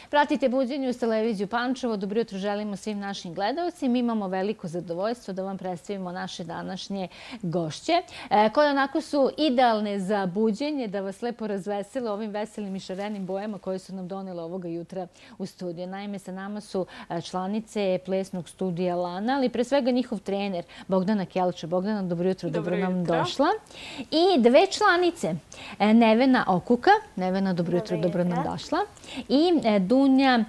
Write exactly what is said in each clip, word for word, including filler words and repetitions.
Pratite Buđenje uz televiziju Pančevo. Dobro jutro želimo svim našim gledalcima. Mi imamo veliko zadovoljstvo da vam predstavimo naše današnje gošće, koje onako su idealne za buđenje, da vas lepo razvesele ovim veselim i šarenim bojama koje su nam donele ovoga jutra u studiju. Naime, sa nama su članice plesnog studija Lana, ali pre svega njihov trener Bogdana Kelča. Bogdana, dobro jutro, dobro nam došla. I dve članice, Nevena Okuka. Nevena, dobro jutro, dobro nam došla. I Dunja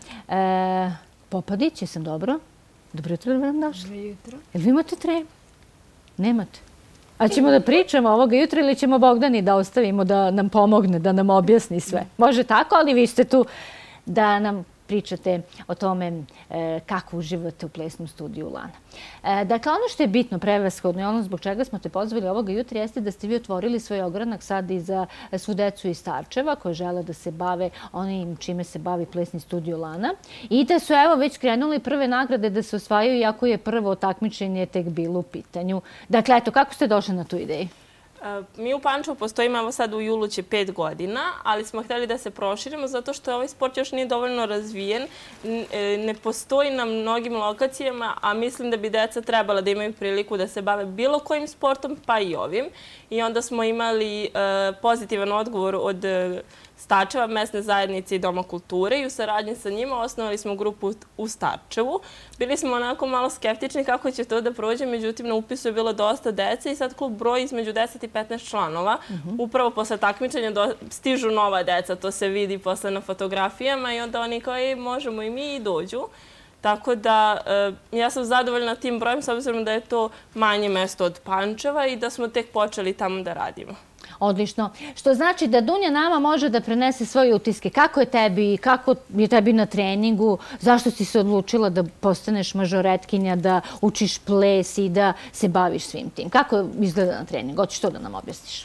Popadić, jesam dobro? Dobro jutro, dobro nam došla. Dobro jutro. Jel vi imate trening? Nemate? A ćemo da pričamo ovoga jutra ili ćemo Bogdani da ostavimo da nam pomogne, da nam objasni sve? Može tako, ali vi ste tu da nam pričate o tome kako uživate u plesnom studiju Lana. Dakle, ono što je bitno prevashodno i ono zbog čega smo te pozvali ovoga jutra jeste da ste vi otvorili svoj ogranak sad i za svu decu iz Starčeva koji žele da se bave onim čime se bavi plesni studio Lana i da su evo već krenuli prve nagrade da se osvajaju iako je prvo takmičenje tek bilo u pitanju. Dakle, eto, kako ste došli na tu ideju? Mi u Pančevu postojimo, evo sad u julu će pet godina, ali smo htjeli da se proširimo zato što ovaj sport još nije dovoljno razvijen, ne postoji na mnogim lokacijama, a mislim da bi deca trebala da imaju priliku da se bave bilo kojim sportom, pa i ovim. I onda smo imali pozitivan odgovor od Starčeva, mesne zajednice i Doma kulture i u saradnji sa njima osnovali smo grupu u Starčevu. Bili smo onako malo skeptični kako će to da prođe, međutim na upisu je bilo dosta dece i sad klub broji između deset i petnaest članova. Upravo posle takmičenja stižu nova deca, to se vidi posle na fotografijama i onda oni kao i možemo i mi i dođu. Tako da ja sam zadovoljna tim brojem s obzirom da je to manje mesto od Pančeva i da smo tek počeli tamo da radimo. Odlično. Što znači da Dunja nama može da prenese svoje utiske. Kako je tebi, kako je tebi na treningu, zašto si se odlučila da postaneš mažoretkinja, da učiš ples i da se baviš svim tim? Kako izgleda na treningu? Hoćeš to da nam objasniš?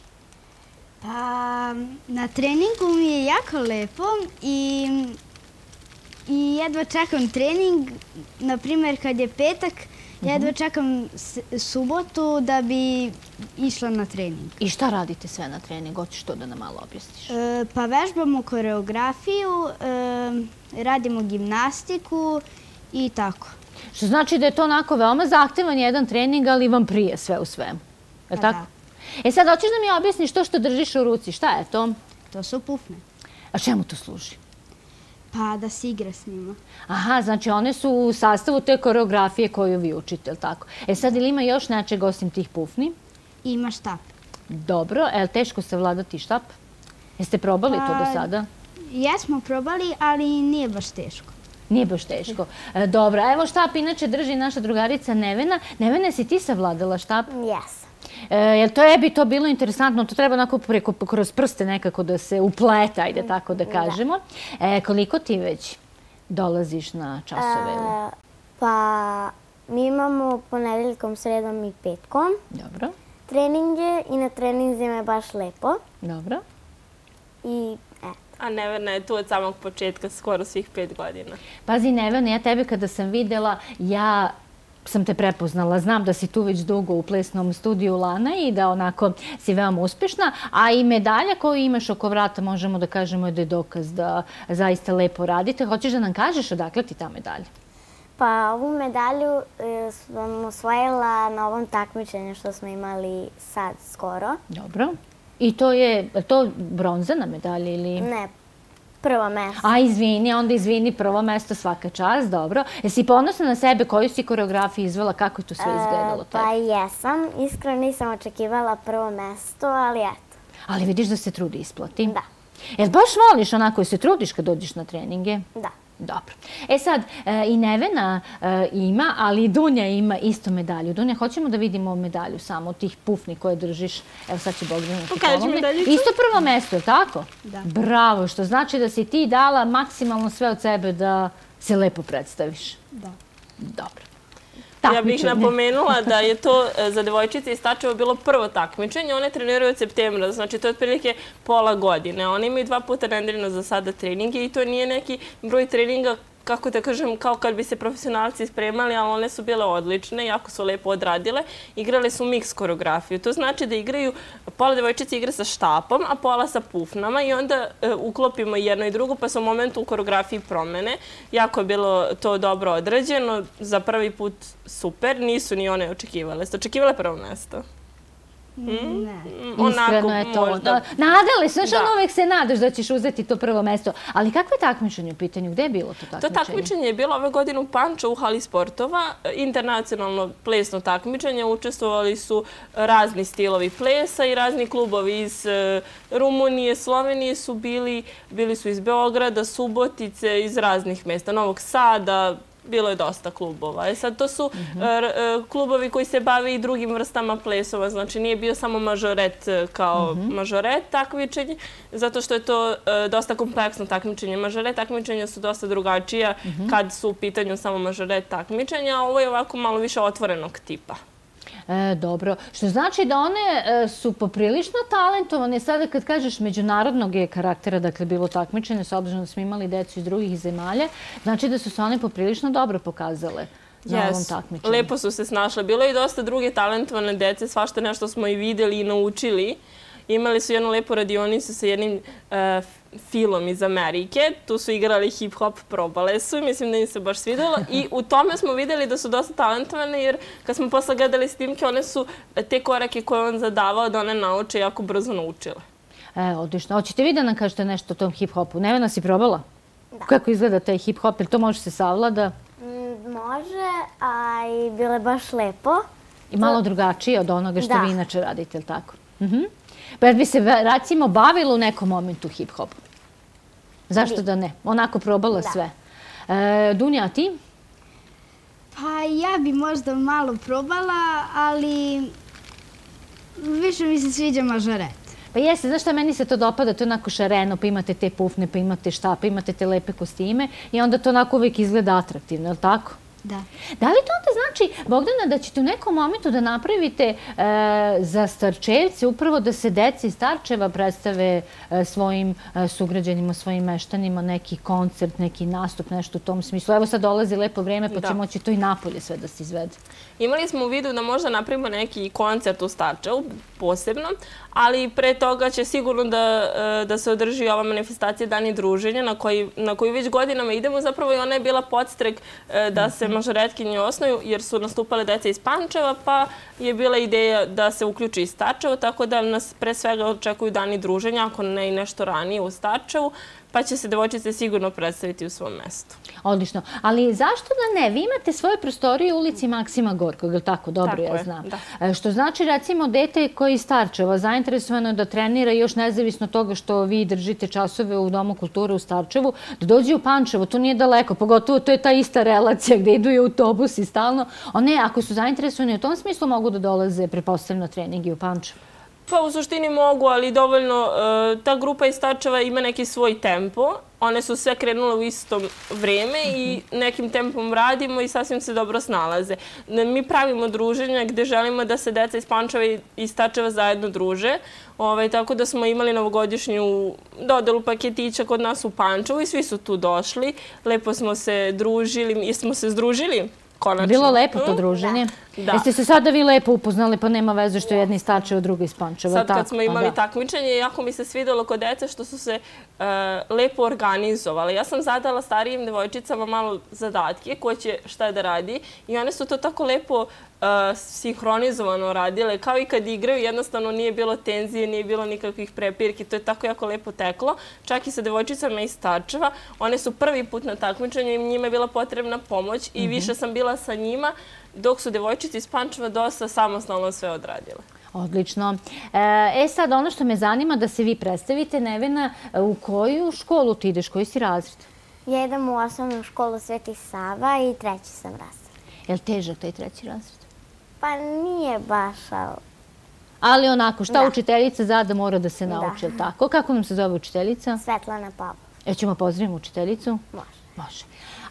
Pa, na treningu mi je jako lepo i i jedva čekam trening. Naprimjer, kad je petak, jedva čekam subotu da bi išla na trening. I šta radite sve na treningu? Hoćeš to da nam malo objasniš? Pa vežbamo koreografiju, radimo gimnastiku i tako. Što znači da je to onako veoma zahtevan jedan trening, ali vam prije sve u svemu. Je li tako? E sad, hoćeš da mi objasniš to što držiš u ruci? Šta je to? To su pufne. A čemu to služi? Pa da se igra s njima. Aha, znači one su u sastavu te koreografije koju vi učite, je li tako? E sad, ili ima još nečeg osim tih pufni? Ima štap. Dobro, je li teško savladati štap? Jeste probali to do sada? Jesmo probali, ali nije baš teško. Nije baš teško. Dobro, evo štap inače drži naša drugarica Nevena. Nevena, si ti savladala štap? Jesam. Jel to je bi to bilo interesantno? To treba onako kroz prste nekako da se upleta, ajde tako da kažemo. Koliko ti već dolaziš na časove? Pa mi imamo ponedeljkom, sredom i petkom. Dobro. Treninge i na treninzima je baš lepo. Dobro. I eto. A Nevena je tu od samog početka, skoro svih pet godina. Pazi, Nevena, ja tebe kada sam videla, ja sam te prepoznala. Znam da si tu već dugo u plesnom studiju Lana i da onako si veoma uspešna, a i medalja koju imaš oko vrata možemo da kažemo da je dokaz da zaista lepo radite. Hoćeš da nam kažeš odakle ti ta medalja? Pa ovu medalju sam osvojila na ovom takmičenju što smo imali sad skoro. Dobro. I to je to bronzana medalja ili? Ne, prvo mesto. A, izvini, onda izvini, prvo mesto svaka čast, dobro. Jesi ponosna na sebe, koju si koreografiju izvela, kako je to sve izgledalo tebi? Pa jesam, iskreno nisam očekivala prvo mesto, ali eto. Ali vidiš da se trudi isplati? Da. Jel baš voliš onako i se trudiš kad dođeš na treninge? Da. Dobro. E sad, i Nevena ima, ali i Dunja ima isto medalju. Dunja, hoćemo da vidimo medalju samo tih pufni koje držiš. Evo sad će Bogdana ti pomogne. Isto prvo mesto, je li tako? Da. Bravo, što znači da si ti dala maksimalno sve od sebe da se lepo predstaviš. Da. Dobro. Ja bih napomenula da je to za devojčice iz Starčeva bilo prvo takmičenje. One treniraju od septembra, znači to je otprilike pola godine. One imaju dva puta nedeljno za sada treninge i to nije neki broj treninga kako da kažem, kao kad bi se profesionalci spremali, ali one su bile odlične, jako su lepo odradile. Igrale su mix koreografiju. To znači da igraju, pola devojčice igra sa štapom, a pola sa pufnama i onda uklopimo jedno i drugo, pa se u momentu u koreografiji promene. Jako je bilo to dobro odrađeno. Za prvi put super. Nisu ni one očekivale. Ste očekivale prvo mesto? Ne. Iskreno je to. Nadale se, znaš, ono uvek se nadaš da ćeš uzeti to prvo mesto. Ali kakvo je takmičenje u pitanju? Gde je bilo to takmičenje? To takmičenje je bilo ove godine u Pančevu u hali sportova. Internacionalno plesno takmičenje. Učestvovali su razni stilovi plesa i razni klubovi iz Rumunije, Slovenije su bili. Bili su iz Beograda, Subotice, iz raznih mesta, Novog Sada. Bilo je dosta klubova. E sad, to su klubovi koji se bave i drugim vrstama plesova. Znači, nije bio samo mažoret kao mažoret takmičenje, zato što je to dosta kompleksno takmičenje. Mažoret takmičenja su dosta drugačija kad su u pitanju samo mažoret takmičenja, a ovo je ovako malo više otvorenog tipa. Dobro. Što znači da one su poprilično talentovane. Sada kad kažeš međunarodnog je karaktera, dakle bilo takmičenje, s obzirom da smo imali decu iz drugih zemalja, znači da su se one poprilično dobro pokazale na ovom takmičenju. Lepo su se snašle. Bilo je i dosta druge talentovane dece, svašta nešto smo i videli i naučili. Imali su jednu lepu radionicu sa jednim filom iz Amerike. Tu su igrali hip-hop, probale su i mislim da im se baš svidelo. I u tome smo videli da su dosta talentovane jer kad smo posle gledali snimke, one su te korake koje on zadavao da one nauče jako brzo naučile. E, odlično. Hoćete vi da nam kažete nešto o tom hip-hopu? Nevena, si probala? Da. Kako izgleda taj hip-hop? Jer to može se savlada? Može, a i bilo je baš lepo. I malo drugačije od onoga što vi inače radite, ili tako? Pa bi se, recimo, bavila u nekom momentu hip-hopu? Zašto da ne? Onako probala sve. Dunja, a ti? Pa ja bi možda malo probala, ali više mi se sviđa mažoret. Pa jeste, znaš šta, meni se to dopada, to je onako šareno, pa imate te pufne, pa imate šta, pa imate te lepe kostime i onda to onako uvijek izgleda atraktivno, je li tako? Da. Da li to onda znači, Bogdana, da ćete u nekom momentu da napravite za Starčevce upravo da se deci iz Starčeva predstave svojim sugrađanima, svojim meštanima, neki koncert, neki nastup, nešto u tom smislu? Evo sad dolazi lepo vreme pa će moći to i napolje sve da se izvede. Imali smo u vidu da možda napravimo neki koncert u Starčevu, posebno, ali pre toga će sigurno da se održi ova manifestacija Dani druženja na koju već godinama idemo. Zapravo i ona je bila podstrek da se mažoretkinje osnuju jer su nastupale deca iz Pančeva, pa je bila ideja da se uključi i Starčevo, tako da nas pre svega očekuju Dani druženja, ako ne i nešto ranije u Starčevu, pa će se devojčice sigurno predstaviti u svom mestu. Odlično. Ali zašto da ne? Vi imate svoje prostorije u ulici Maksima Gorkog, je li tako? Dobro, ja znam. Što znači, recimo, dete koji iz Starčeva zainteresovano da trenira još nezavisno toga što vi držite časove u Domu kulture u Starčevu, da dođe u Pančevo, to nije daleko, pogotovo to je ta ista relacija gde idu i autobusi stalno. One, ako su zainteresovani u tom smislu, mogu da dolaze, pretpostavljeno, treningi u Pančevu. Pa u suštini mogu, ali dovoljno. Ta grupa iz Starčeva ima neki svoj tempo. One su sve krenule u isto vreme i nekim tempom radimo i sasvim se dobro snalaze. Mi pravimo druženja gde želimo da se deca iz Pančeva i iz Starčeva zajedno druže. Tako da smo imali novogodišnju dodelu paketića kod nas u Pančevu i svi su tu došli. Lepo smo se družili. Jesmo se združili? Bilo lepo to druženje. Jeste se sada vi lepo upoznali, pa nema veze što je jedna iz Starčeva, druga iz Pančeva. Sad kad smo imali takmičenje, jako mi se svidelo kod dece što su se lepo organizovali. Ja sam zadala starijim devojčicama malo zadatke ko će šta da radi i one su to tako lepo sinhronizovano radile. Kao i kad igraju, jednostavno nije bilo tenzije, nije bilo nikakvih prepirki. To je tako jako lepo teklo. Čak i sa devojčicama iz Starčeva. One su prvi put na takmičenju i njima je bila potrebna pomoć i više sam bila sa njima, dok su devojčice iz Pančeva dosta samostalno sve odradile. Odlično. E sad, ono što me zanima da se vi predstavite, Nevena, u koju školu ti ideš, koji si razred? Ja idem u osnovnu školu Sveti Sava i treći sam razred. Je li težak taj treći razred? Pa nije baš, ali... Ali onako, šta učiteljica zada mora da se nauči, je li tako? Kako nam se zove učiteljica? Svetlana Pavlov. Jel ćemo pozdraviti učiteljicu? Može. Može.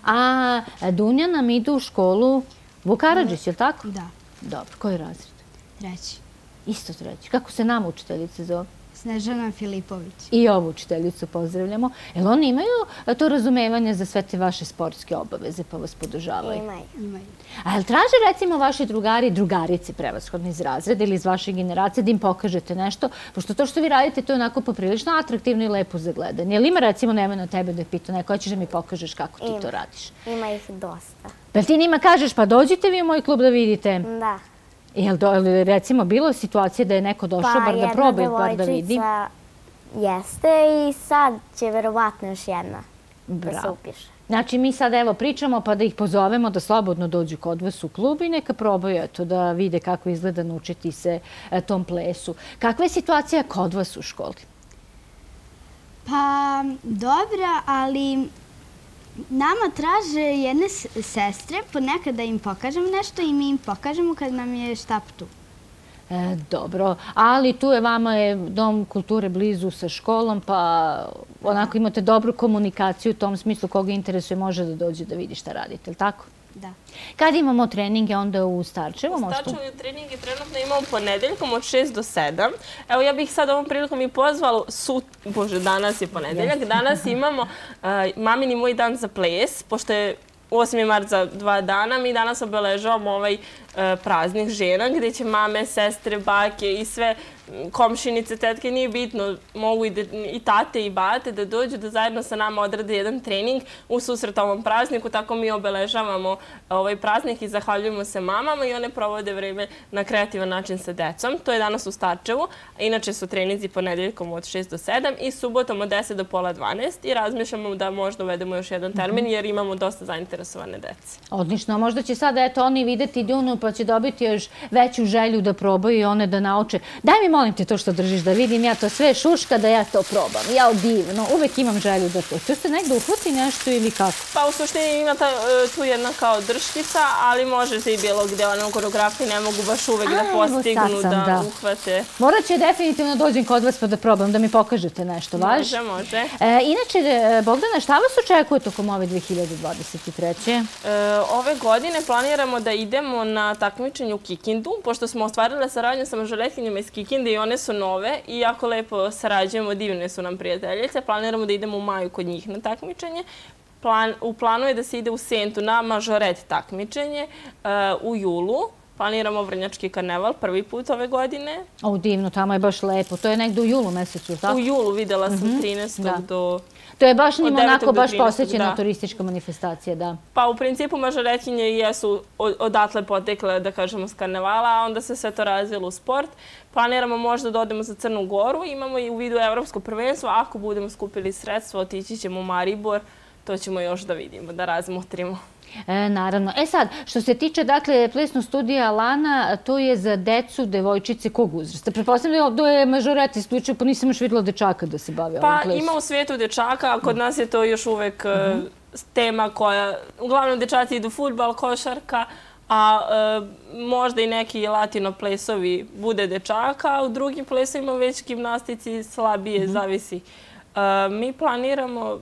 A Dunja nam ide u školu Vuk Karadžić, je li tako? Da. Dobro. Koji razred? Treći. Isto treći. Kako se nama učiteljica zove? Snežana Filipović. I ovu učiteljicu pozdravljamo. Jel oni imaju to razumevanje za sve te vaše sportske obaveze pa vas podržavaju? Imaju. A jel traže recimo vaši drugari, drugarice prevashodno iz razreda ili iz vaše generacije da im pokažete nešto? Pošto to što vi radite to je onako poprilično atraktivno i lepo za gledanje. Jel ima recimo nema na tebe da pita neko, hoćeš da mi pokažeš kako ti to radiš? Ima ih dosta. Jel ti njima kažeš pa dođite vi u moj klub da vidite? Da. Jel recimo bilo situacije da je neko došao bar da proba bar da vidi? Pa jedna devojčica jeste i sad će verovatno još jedna da se upiše. Znači mi sad evo pričamo pa da ih pozovemo da slobodno dođu kod vas u klub i neka probaju eto da vide kako izgleda naučiti se tom plesu. Kakva je situacija kod vas u školi? Pa dobra, ali nama traže jedne sestre, ponekad da im pokažem nešto i mi im pokažemo kad nam je štap tu. Dobro, ali tu je vama je Dom kulture blizu sa školom, pa onako imate dobru komunikaciju u tom smislu koga interesuje može da dođe da vidi šta radite, ili tako? Da. Kad imamo treninge onda u Starčevu? U Starčevu treninge trenutno imamo ponedeljkom od šest do sedam. Evo ja bih sad ovom prilikom i pozvala, bože danas je ponedeljak, danas imamo mamin i moj dan za ples, pošto je osmi mart za dva dana, mi danas obeležavamo ovaj praznik žena gdje će mame, sestre, bake i sve komšinice, tetke, nije bitno, mogu i tate i bate da dođu da zajedno sa nama odrade jedan trening u susret ovom prazniku, tako mi obeležavamo ovaj praznik i zahvaljujemo se mamama i one provode vreme na kreativan način sa decom. To je danas u Starčevu, inače su treninzi ponedeljkom od šest do sedam i subotom od deset do pola dvanaest i razmišljamo da možda uvedemo još jedan termin jer imamo dosta zainteresovane dece. Odlično, možda će sada eto oni videti Dunu pa će dobiti još veću želju da probaju i one da nauče. Daj mi molim te to što držiš da vidim, ja to sve šuška da ja to probam. Ja divno, uvek imam želju da to. To se negdje uhvati nešto ili kako? Pa u suštini ima tu jedna kao drškica, ali može se i bilo gde one u koreografiji ne mogu baš uvek da postignu da uhvate. Morat će definitivno dođem kod vas pa da probam, da mi pokažete nešto, važ? Može, može. Inače, Bogdana, šta vas očekuje tokom ove dve hiljade dvadeset treće? Ove godine planiramo da idemo na takmičenje u Kikindu, pošto smo ostvarili saradnju sa mažoretkinjama iz Kikinde i one su nove i jako lepo sarađujemo, divne su nam prijateljice. Planiramo da idemo u maju kod njih na takmičenje. U planu je da se ide u Sentu na mažoret takmičenje u julu. Planiramo Vrnjački karneval prvi put ove godine. O, divno, tamo je baš lepo. To je negdje u julu mesecu, tako? U julu, videla sam trinaestog do... To je baš njima onako baš posvećena turistička manifestacija, da. Pa u principu mažoretkinje jesu odatle potekle, da kažemo, s karnevala, a onda se sve to razvilo u sport. Planiramo možda da odemo za Crnu Goru, imamo i u vidu evropsko prvenstvo. Ako budemo skupili sredstva, otići ćemo u Maribor, to ćemo još da vidimo, da razmotrimo. Naravno. E sad, što se tiče, dakle, plesno studija Lana, to je za decu, devojčice, kog uzrasta? Pretpostavljam da je mažoret isključio, pa nisam još vidjela dečaka da se bavi ovim plesom. Pa ima u svijetu dečaka, a kod nas je to još uvek tema koja, uglavnom dečaci idu fudbal, košarka, a možda i neki latino plesovi bude dečaka, a u drugim plesovima već gimnastici slabije, zavisi. Mi planiramo...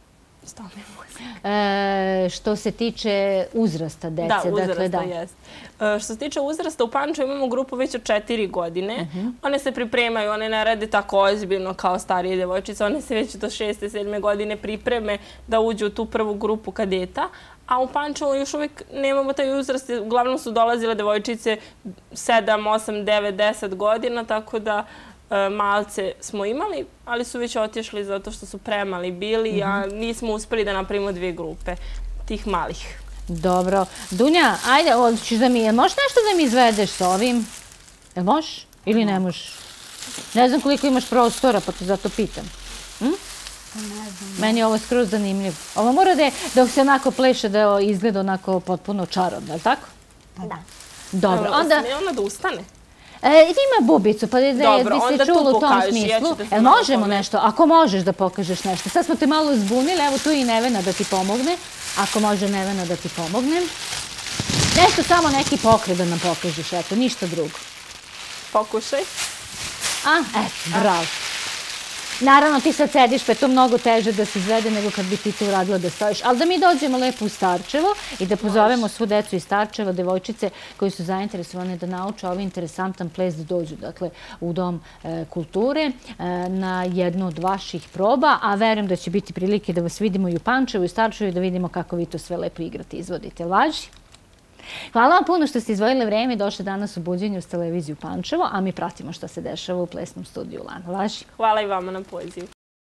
Što se tiče uzrasta dece. Da, uzrasta, jest. Što se tiče uzrasta, u Pančevu imamo grupu već od četiri godine. One se pripremaju, one ne rade tako ozbiljno kao starije devojčice. One se već do šeste, sedme godine pripreme da uđu u tu prvu grupu kadeta. A u Pančevu još uvijek nemamo taj uzrast. Uglavnom su dolazile devojčice sedam, osam, devet, deset godina, tako da malce smo imali, ali su već otišli zato što su premali bili, a nismo uspeli da napravimo dvije grupe tih malih. Dobro. Dunja, ajde, možeš nešto da mi izvedeš s ovim? Jel možeš? Ili ne možeš? Ne znam koliko imaš prostora, pa te zato pitam. Meni je ovo skroz zanimljivo. Ovo mora da je, dok se onako pleše, da izgleda onako potpuno čarobno, je li tako? Pa da. Dobro, onda... Sme ona da ustane? Ima bubicu, pa da se čulo u tom smislu. Jel možemo nešto? Ako možeš da pokažeš nešto. Sad smo te malo zbunili, evo tu je i Nevena da ti pomogne. Ako može Nevena da ti pomogne. Nešto, samo neki pokret da nam pokažeš, eto, ništa drugo. Pokušaj. A, eto, bravo. Naravno, ti sad sediš, pa je to mnogo teže da se izvede nego kad bi ti to uradila da stojiš. Ali da mi dođemo lepo u Starčevo i da pozovemo svu decu iz Starčeva, devojčice koji su zainteresovane da nauče ovaj interesantan ples, da dođu dakle, u Dom kulture na jednu od vaših proba, a verujem da će biti prilike da vas vidimo i u Pančevu i u Starčevu i da vidimo kako vi to sve lepo igrate i izvodite. Važi? Hvala vam puno što ste izdvojili vreme i došli danas u Buđenje uz televiziju Pančevo, a mi pratimo šta se dešava u plesnom studiju Lana. Važi? Hvala i vama na pozivu.